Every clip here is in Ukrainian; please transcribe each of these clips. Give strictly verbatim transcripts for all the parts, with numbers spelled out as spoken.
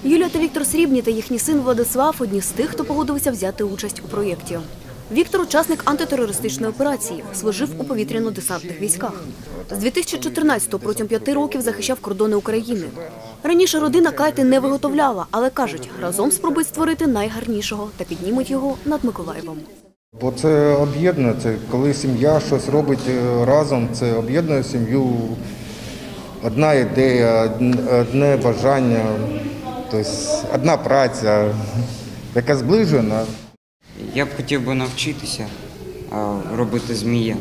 Юлія та Віктор Срібні та їхній син Владислав – одні з тих, хто погодився взяти участь у проєкті. Віктор – учасник антитерористичної операції, служив у повітряно-десантних військах. З дві тисячі чотирнадцятого протягом п'яти років захищав кордони України. Раніше родина кайти не виготовляла, але, кажуть, разом спробують створити найгарнішого та піднімуть його над Миколаєвом. Бо це об'єднує, це коли сім'я щось робить разом, це об'єднує сім'ю. Одна ідея, одне бажання, тобто одна праця, яка зближена. Я б хотів би навчитися робити змія.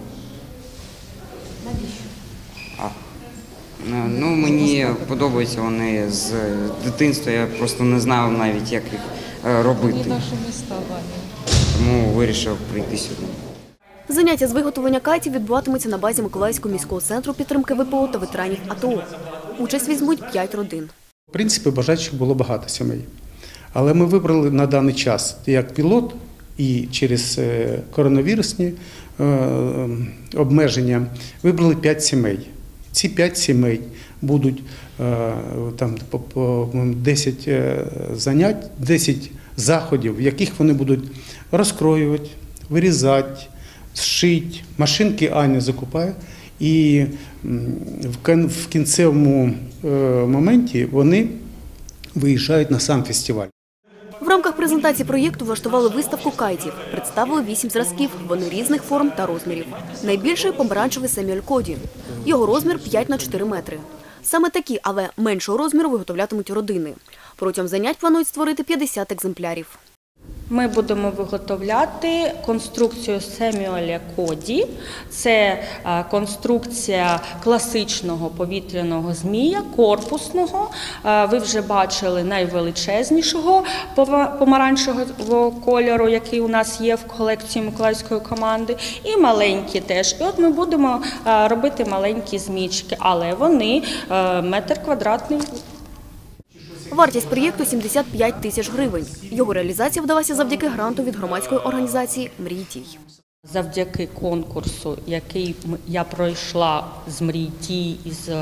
Навіщо? А, ну, мені подобаються вони з дитинства, я просто не знав навіть, як їх робити. Тому вирішив прийти сюди. Заняття з виготовлення кайтів відбуватимуться на базі Миколаївського міського центру підтримки ВПО та ветеранів АТО. Участь візьмуть п'ять родин. В принципі, бажаючих було багато сімей. Але ми вибрали на даний час як пілот і через коронавірусні обмеження вибрали п'ять сімей. Ці п'ять сімей будуть там десять занять, десять заходів, в яких вони будуть розкроювати, вирізати, зшити, машинки Аня закупає. І в кінцевому моменті вони виїжджають на сам фестиваль. В рамках презентації проєкту влаштували виставку кайтів. Представили вісім зразків, вони різних форм та розмірів. Найбільший – помаранчевий Семюель Коді. Його розмір п'ять на чотири метри. Саме такі, але меншого розміру виготовлятимуть родини. Протягом занять планують створити п'ятдесят екземплярів. Ми будемо виготовляти конструкцію Семюеля Коді. Це конструкція класичного повітряного змія, корпусного. Ви вже бачили найвеличезнішого помаранчевого кольору, який у нас є в колекції миколаївської команди, і маленькі теж. І от ми будемо робити маленькі змійчики, але вони метр квадратний. Вартість проєкту – сімдесят п'ять тисяч гривень. Його реалізація вдалася завдяки гранту від громадської організації «Мрій дій». Завдяки конкурсу, який я пройшла з «Мрій дій» і з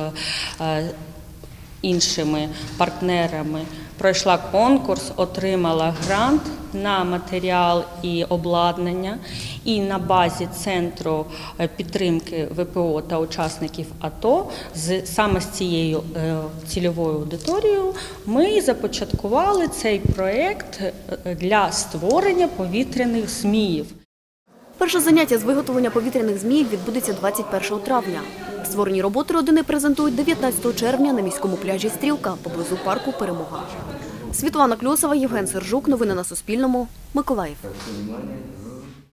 іншими партнерами, пройшла конкурс, отримала грант на матеріал і обладнання. І на базі Центру підтримки ВПО та учасників АТО, саме з цією цільовою аудиторією, ми започаткували цей проєкт для створення повітряних зміїв. Перше заняття з виготовлення повітряних зміїв відбудеться двадцять першого травня. Створені роботи родини презентують дев'ятнадцятого червня на міському пляжі «Стрілка» поблизу парку «Перемога». Світлана Кльосова, Євген Сержук. Новини на Суспільному. Миколаїв.